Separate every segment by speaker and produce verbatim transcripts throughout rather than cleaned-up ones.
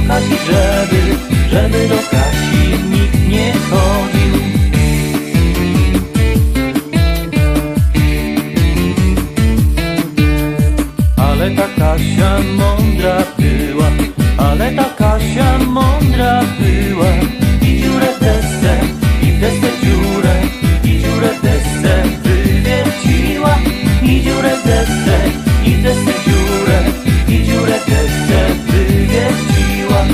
Speaker 1: Kasi, żeby, żeby do Kasi nikt nie chodził. Ale ta Kasia mądra była, ale ta Kasia mądra była. I dziurę w desce, i w desce dziurę, i dziurę w desce wywierciła. I dziurę w desce, i w desce dziurę, i dziurę w desce wywierciła.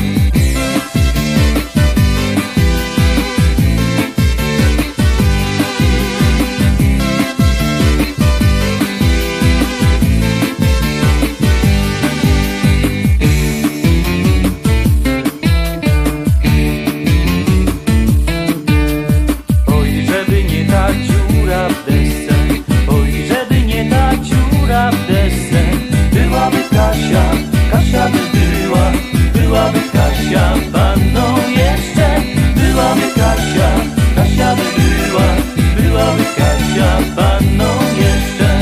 Speaker 1: Kasia, Kasia by była, byłaby Kasia panną jeszcze. Byłaby Kasia, Kasia by była, byłaby Kasia panną jeszcze.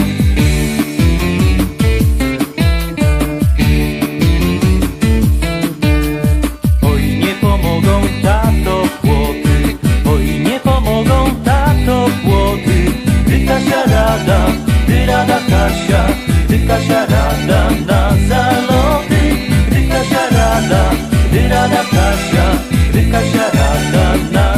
Speaker 1: Oj, nie pomogą tato płoty, oj, nie pomogą tato płoty. Gdy Kasia rada, gdy rada Kasia, gdy Kasia rada na zaloty. Gdy Kasia rada, gdy rada Kasia, gdy Kasia rada na